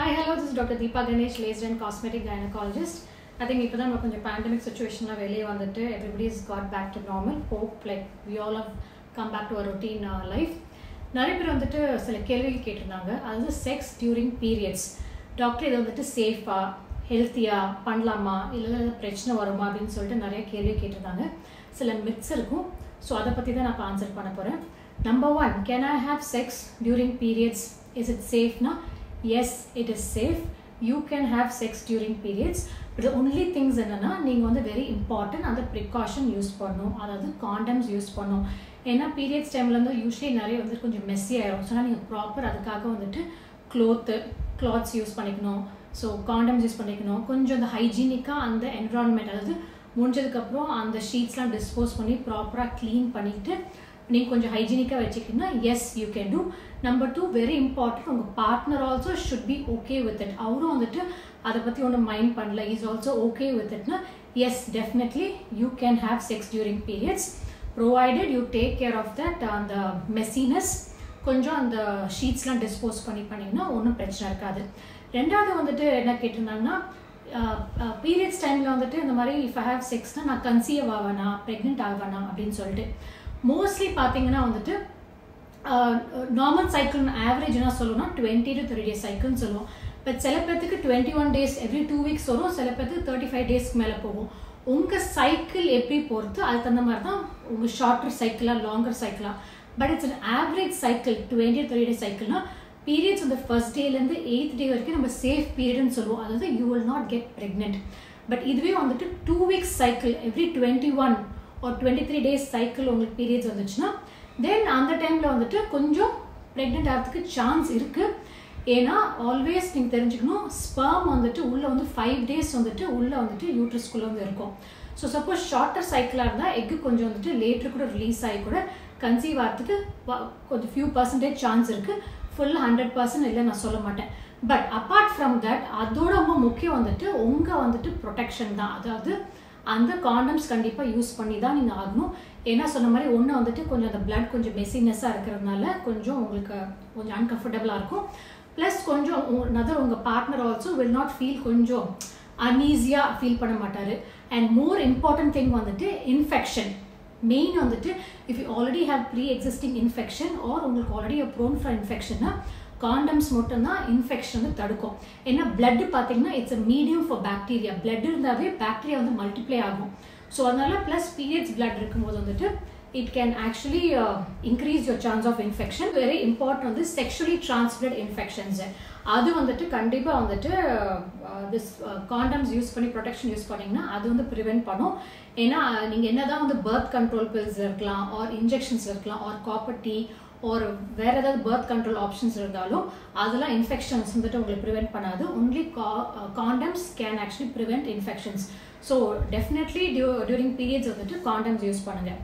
Hi, hello, this is Dr. Deepa Ganesh, laser and cosmetic gynecologist. I think இப்போ தான் நம்ம கொஞ்சம் pandemic situationல வெளியே வந்துட்டு everybody's got back to normal. Hope like we all have come back to our routine life. நிறைய பேர் வந்துட்டு சில கேள்விகள் கேட்டிருந்தாங்க. அதாவது செக்ஸ் டியூரிங் பீரியட்ஸ். டாக்டர் இது வந்துட்டு சேஃபா ஹெல்த்தியா பண்ணலாமா இல்லை பிரச்சனை வருமா அப்படின்னு சொல்லிட்டு நிறைய கேள்வி கேட்டிருந்தாங்க. சில மித்ஸ் இருக்கும். ஸோ அதை பற்றி தான் நான் ஆன்சர் பண்ண போகிறேன். Number 1, can I have sex during periods? Is it safe? Na? Yes, it is safe. You can have sex during periods. But the only things என்னன்னா நீங்க வந்து very important அந்த precaution யூஸ் பண்ணணும். அதாவது condoms யூஸ் பண்ணணும். ஏன்னா periods டைம்ல வந்து யூஸ்வலி நிறைய வந்து கொஞ்சம் மெஸ்ஸி ஆயிடும். ஸோ நீங்கள் ப்ராப்பர் அதுக்காக வந்துட்டு cloths யூஸ் பண்ணிக்கணும். ஸோ condoms யூஸ் பண்ணிக்கணும். கொஞ்சம் அந்த ஹைஜீனிக்காக அந்த என்விரான்மெண்ட் அதாவது முடிஞ்சதுக்கப்புறம் அந்த ஷீட்ஸ்லாம் டிஸ்போஸ் பண்ணி ப்ராப்பராக க்ளீன் பண்ணிவிட்டு நீங்கள் கொஞ்சம் ஹைஜீனிக்காக வச்சுக்கிட்டீங்கன்னா yes you can do. Number 2 very important, உங்கள் partner also should be okay with it. அவரும் வந்துட்டு அதை பற்றி ஒன்றும் மைண்ட் பண்ணல, இஸ் ஆல்சோ ஓகே வித் இட்னா yes definitely you can have sex during periods provided you take care of that அந்த messiness. கொஞ்சம் அந்த ஷீட்ஸ்லாம் டிஸ்போஸ் பண்ணிங்கன்னா ஒன்றும் பிரச்சனை இருக்காது. ரெண்டாவது வந்துட்டு என்ன கேட்டிருந்தாங்கன்னா பீரியட்ஸ் டைமில் வந்துட்டு இந்த மாதிரி இஃப் ஐ ஹேவ் செக்ஸ்னால் நான் கன்சீவ் ஆவேனா ப்ரெக்னென்ட் ஆவேனா அப்படின்னு சொல்லிட்டு மோஸ்ட்லி பார்த்தீங்கன்னா வந்துட்டு நார்மல் சைக்கிள் ஆவரேஜ் என்ன சொல்லுவோம்னா 20 to 30 days சைக்கிள்னு சொல்லுவோம். பட் சில பேர்த்துக்கு 21 days எவ்ரி 2 weeks வரும், சில பேர்த்துக்கு 35 daysக்கு மேலே போகும். உங்கள் சைக்கிள் எப்படி பொறுத்து அதுக்கு தகுந்த மாதிரி தான் உங்கள் ஷார்ட்டர் சைக்கிளாக லாங்கர் சைக்கிளாக. But it's an average cycle 20 to 30 days சைக்கிள்னா பீரியட்ஸ் அந்த ஃபர்ஸ்ட் டேலேருந்து 8th day வரைக்கும் நம்ம சேஃப் பீரியட்னு சொல்லுவோம். அதாவது you will not get pregnant. But இதுவே வந்துட்டு 2 weeks cycle every 21 or 23 days cycle உங்களுக்கு பீரியட்ஸ் வந்துச்சுன்னா தென் அந்த டைமில் வந்துட்டு கொஞ்சம் ப்ரெக்னென்ட் ஆகிறதுக்கு சான்ஸ் இருக்குது. ஏன்னா ஆல்வேஸ் நீங்கள் தெரிஞ்சுக்கணும், ஸ்பெர்ம் வந்துட்டு உள்ளே வந்து 5 days வந்துட்டு உள்ளே வந்துட்டு யூட்ரஸ்குள்ளே வந்து இருக்கும். ஸோ சப்போஸ் ஷார்ட்டர் சைக்கிளாக இருந்தால் எக்கு கொஞ்சம் வந்துட்டு லேட்டர் கூட ரிலீஸ் ஆகி கூட கன்சீவ் ஆகிறதுக்கு கொஞ்சம் ஃபியூ பர்சன்டேஜ் சான்ஸ் இருக்குது. ஃபுல் 100% இல்லை நான் சொல்ல மாட்டேன். பட் அப்பார்ட் ஃப்ரம் தட் அதோட ரொம்ப முக்கியம் வந்துட்டு உங்கள் வந்துட்டு ப்ரொடெக்ஷன் தான். அதாவது அந்த காண்டம்ஸ் கண்டிப்பாக யூஸ் பண்ணி தான் நீங்கள் ஆகணும். ஏன்னா சொன்ன மாதிரி ஒன்று வந்துட்டு கொஞ்சம் அந்த பிளட் கொஞ்சம் மெஸ்ஸினஸ்ஸாக இருக்கிறதுனால கொஞ்சம் உங்களுக்கு கொஞ்சம் அன்கம்ஃபர்டபுளாக இருக்கும். ப்ளஸ் கொஞ்சம் உங்கள் partner also will not feel கொஞ்சம் அன்ஈஸியாக ஃபீல் பண்ண மாட்டார். அண்ட் மோர் இம்பார்ட்டன்ட் திங் வந்துட்டு இன்ஃபெக்ஷன். மெயின் வந்துட்டு if you already have pre existing infection or உங்களுக்கு ஆல்ரெடி ப்ரோன் ஃபார் இன்ஃபெக்ஷன்னா காண்டம்ஸ் மட்டும்தான் இன்ஃபெக்ஷன் வந்து தடுக்கும். ஏன்னா பிளட் பார்த்தீங்கன்னா it's a medium for bacteria. Blood இருந்தாவே பாக்டீரியா வந்து மல்டிப்ளை ஆகும். ஸோ அதனால ப்ளஸ் பீரியட்ஸ் பிளட் இருக்கும்போது வந்துட்டு it can actually increase your chance of infection. Very important வந்து செக்ஷுவலி டிரான்ஸ்மிட்டட் இன்ஃபெக்ஷன்ஸ். அது வந்துட்டு கண்டிப்பாக வந்துட்டு திஸ் காண்டம்ஸ் யூஸ் பண்ணி ப்ரொடெக்ஷன் யூஸ் பண்ணிங்கன்னா அது வந்து ப்ரிவென்ட் பண்ணும். ஏன்னா நீங்கள் என்ன தான் வந்து பர்த் கண்ட்ரோல் பில்ஸ் இருக்கலாம் ஆர் இன்ஜெக்ஷன்ஸ் இருக்கலாம் ஆர் காப்பர் டீ ஒரு வேறு ஏதாவது பர்த் கண்ட்ரோல் ஆப்ஷன்ஸ் இருந்தாலும் அதெல்லாம் இன்ஃபெக்ஷன்ஸ் வந்துட்டு உங்களுக்கு ப்ரிவென்ட் பண்ணாது. Only condoms can actually prevent infections. So definitely during periods வந்துட்டு காண்டம்ஸ் யூஸ் பண்ணுங்கள்.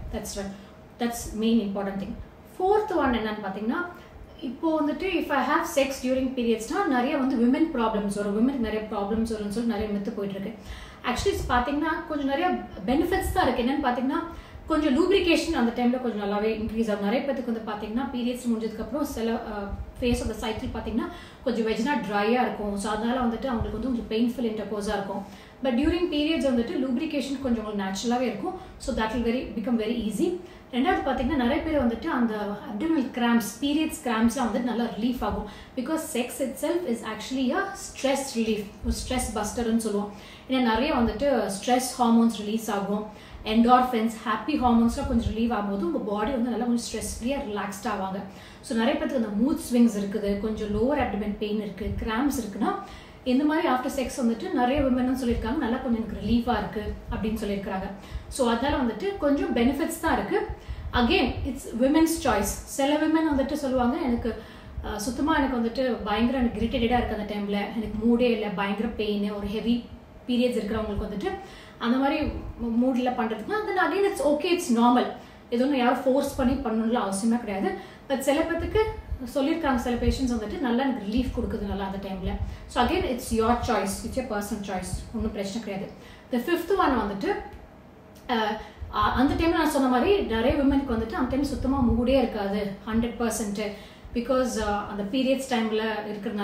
That's main important thing. Fourth one என்னன்னு பார்த்தீங்கன்னா இப்போது வந்துட்டு if I have sex during பீரியட்ஸ்னால் நிறைய வந்து விமன் ப்ராப்ளம்ஸ் வரும். விமனுக்கு நிறைய ப்ராப்ளம்ஸ் வரும்னு சொல்லி நிறைய மித்து போயிட்டுருக்கு. ஆக்சுவலி பார்த்தீங்கன்னா கொஞ்சம் நிறைய பெனிஃபிட்ஸ் தான் இருக்குது. என்னென்னு பார்த்தீங்கன்னா கொஞ்சம் லூப்ரிகேஷன் அந்த டைமில் கொஞ்சம் நல்லாவே இன்க்ரீஸ் ஆகும். நிறைய பேருக்கு வந்து பார்த்தீங்கன்னா பீரியட்ஸ் முடிஞ்சதுக்கப்புறம் சில ஃபேஸ் ஆஃப் த சைக்கிள் பார்த்தீங்கன்னா கொஞ்சம் வெஜ்னா ட்ரையாக இருக்கும். ஸோ அதனால் வந்துட்டு அவங்களுக்கு வந்து கொஞ்சம் பெயின்ஃபுல் இன்டர்கோர்ஸாக இருக்கும். பட் டியூரிங் பீரியட்ஸ் வந்துட்டு லூப்ரிகேஷன் கொஞ்சம் உங்களுக்கு நேச்சுரலாகவே இருக்கும். So that will become very easy. ரெண்டாவது பார்த்தீங்கன்னா நிறைய பேர் வந்துட்டு அந்த அப்டமினல் கிராம்ஸ் பீரியட்ஸ் கிராம்ஸ்லாம் வந்துட்டு நல்லா ரிலீஃப் ஆகும். Because sex itself is actually a stress relief, ஒரு ஸ்ட்ரெஸ் பஸ்டர்னு சொல்லுவோம். ஏன்னா நிறைய வந்துட்டு ஸ்ட்ரெஸ் ஹார்மோன்ஸ் ரிலீஸ் ஆகும். என்டார்ஃபின்ஸ் ஹாப்பி ஹார்மோன்ஸ்லாம் கொஞ்சம் ரிலீவ் ஆகும்போது உங்கள் பாடி வந்து நல்லா கொஞ்சம் ஸ்ட்ரெஸ் ஃப்ரீயாக ரிலாக்ஸ்ட் ஆவாங்க. ஸோ நிறைய பேருக்கு அந்த மூட் ஸ்விங்ஸ் இருக்குது, கொஞ்சம் லோவர் அப்டமன் பெயின் இருக்குது, கிராம்ஸ் இருக்குன்னா இந்த மாதிரி ஆஃப்டர் செக்ஸ் வந்துட்டு நிறைய விமன் சொல்லியிருக்காங்க நல்லா கொஞ்சம் எனக்கு ரிலீஃபாக இருக்குது அப்படின்னு சொல்லியிருக்காங்க. ஸோ அதனால் வந்துட்டு கொஞ்சம் பெனிஃபிட்ஸ் தான் இருக்குது. Again it's women's choice. சில விமன் வந்துட்டு சொல்லுவாங்க எனக்கு சுத்தமாக எனக்கு வந்துட்டு பயங்கர எனக்கு இரிட்டேட்டடாக இருக்குது அந்த டைமில், எனக்கு மூடே இல்லை, பயங்கர பெயின், ஒரு ஹெவி பீரியட்ஸ் இருக்கிறவங்களுக்கு வந்துட்டு அந்த மாதிரி மூடில் பண்ணுறதுக்குனா then again it's okay, it's normal. இது ஒன்றும் யாரும் ஃபோர்ஸ் பண்ணி பண்ணணும்ல அவசியமாக கிடையாது. பட் சில பேர்த்துக்கு சொல்லியிருக்காங்க சில பேஷண்ட்ஸ் வந்துட்டு நல்லா எனக்கு ரிலீஃப் கொடுக்குது நல்லா அந்த டைமில். So again it's your choice, it's your personal choice, ஒன்றும் பிரச்சனை கிடையாது. த ஃபிஃப்த் ஒன் வந்துட்டு அந்த டைமில் நான் சொன்ன மாதிரி நிறைய விமனுக்கு வந்துட்டு அந்த டைம் சுத்தமாக மூடே இருக்காது 100%. பிகாஸ் அந்த பீரியட்ஸ் டைமில் இருக்கிறதுனால.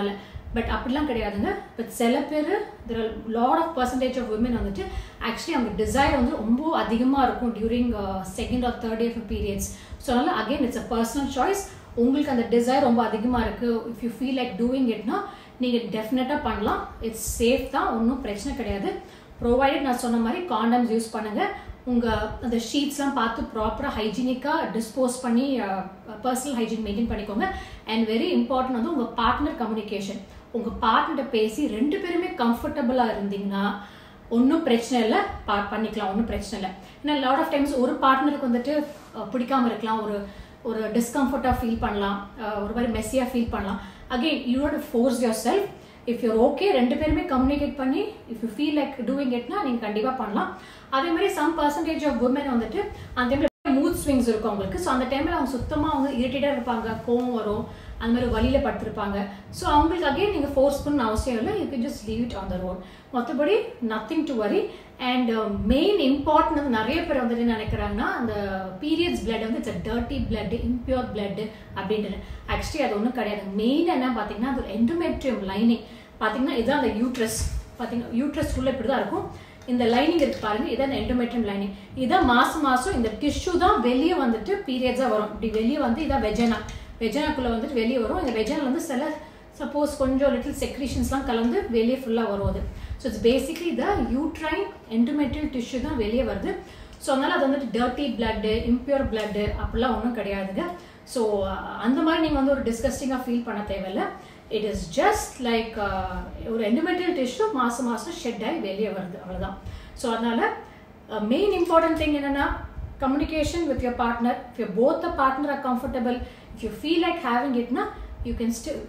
பட் அப்படிலாம் கிடையாதுங்க. பட் சில பேர் there are lot of percentage of women வந்துட்டு ஆக்சுவலி அவங்க டிசைர் வந்து ரொம்ப அதிகமாக இருக்கும் during second or third day of periods. So அதனால் again it's a personal choice. உங்களுக்கு அந்த டிசைர் ரொம்ப அதிகமாக இருக்குது, if you feel like doing இட்னா நீங்கள் டெஃபினட்டாக பண்ணலாம். இட்ஸ் சேஃப் தான், ஒன்றும் பிரச்சனை கிடையாது. ப்ரொவைடட் நான் சொன்ன மாதிரி காண்டம்ஸ் யூஸ் பண்ணுங்கள். உங்கள் அந்த ஷீட்ஸ்லாம் பார்த்து ப்ராப்பராக ஹைஜீனிக்காக டிஸ்போஸ் பண்ணி பர்சனல் ஹைஜீன் மெயின்டைன் பண்ணிக்கோங்க. அண்ட் வெரி இம்பார்ட்டன்ட் வந்து உங்கள் பார்ட்னர் கம்யூனிகேஷன். உங்கள் பார்ட்னர்கிட்ட பேசி 2 பேருமே கம்ஃபர்டபுளாக இருந்தீங்கன்னா ஒன்றும் பிரச்சனை இல்லை, பண்ணிக்கலாம், ஒன்றும் பிரச்சனை இல்லை. ஏன்னா லாட் ஆஃப் டைம்ஸ் ஒரு பார்ட்னருக்கு வந்துட்டு பிடிக்காமல் இருக்கலாம், ஒரு டிஸ்கம்ஃபர்ட்டாக ஃபீல் பண்ணலாம், ஒரு மாதிரி மெஸ்ஸியாக ஃபீல் பண்ணலாம். Again you have to force yourself. If you're okay 2 பேருமே கம்யூனிகேட் பண்ணி if you feel like doing இட்னா நீங்கள் கண்டிப்பாக பண்ணலாம். அதே மாதிரி சம் பர்சன்டேஜ் ஆஃப் உமன் வந்துட்டு அந்த டைமில் மூட் ஸ்விங்ஸ் இருக்கும் அவங்களுக்கு. ஸோ அந்த டைமில் அவங்க சுத்தமாக அவங்க இரிட்டேட்டாக இருப்பாங்க, கோவம் வரும், அந்த மாதிரி வழியில் படுத்திருப்பாங்க. ஸோ அவங்களுக்கு அகெயின் நீங்கள் ஃபோர்ஸ் பண்ண அவசியம் இல்லை, you can just leave it on the road. மற்றபடி nothing to worry. And main important வந்து நிறைய பேர் வந்துட்டு நினைக்கிறாங்கன்னா அந்த பீரியட்ஸ் பிளட் வந்து it's dirty blood, impure blood அப்படின்ட்டு. ஆக்சுவலி அது ஒன்றும் கிடையாது. மெயின் என்ன பார்த்தீங்கன்னா அது எண்டோமெட்ரியம் லைனிங் பார்த்தீங்கன்னா இதுதான் அந்த யூட்ரஸ். பார்த்தீங்கன்னா யூட்ரஸ் ஃபுல்லாக இப்படி தான் இருக்கும். இந்த லைனிங் இருக்கு பாருங்க, இதான் எண்டோமெட்ரியம் லைனிங். இதான் மாசம் இந்த டிஷ்யூ தான் வெளியே வந்துட்டு பீரியட்ஸாக வரும். இப்படி வெளியே வந்து இதான் வெஜனா, வெஜனாக்குள்ளே வந்துட்டு வெளியே வரும். இந்த வெஜனா வந்து சில சப்போஸ் கொஞ்சம் லிட்டில் செக்ரீஷன்ஸ்லாம் கலந்து வெளியே ஃபுல்லாக வரும் அது. So it's basically the uterine endometrial tissue தான் வெளியே வருது. ஸோ அதனால் அது வந்துட்டு டர்ட்டி பிளட்டு, இம்பியூர் பிளட்டு அப்படிலாம் ஒன்றும் கிடையாதுங்க. ஸோ அந்த மாதிரி நீங்கள் வந்து ஒரு டிஸ்கஸ்டிங்காக ஃபீல் பண்ண தேவையில்லை. இட் இஸ் ஜஸ்ட் லைக் ஒரு எண்டோமெட்ரியல் டிஷ்யூ மாதம் ஷெட் ஆகி வெளியே வருது, அவ்வளோதான். ஸோ அதனால் மெயின் இம்பார்ட்டன்ட் திங் என்னென்னா communication with your partner. If you both the partner are comfortable, if you feel like having it na, you can still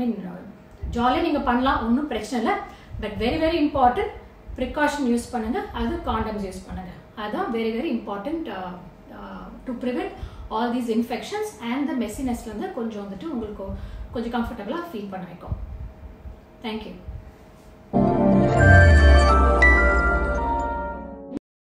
jolly நீங்க பண்ணலாம், ஒன்றும் பிரச்சனை இல்லை. But very very important precaution use பண்ணுங்க, அது condoms use பண்ணுங்க. அதுதான் very very important to prevent all these infections and the மெஸ்ஸினஸ்லேருந்து கொஞ்சம் வந்துட்டு உங்களுக்கு கொஞ்சம் கம்ஃபர்டபுளாக ஃபீல் பண்ண வைக்கும். தேங்க்யூ.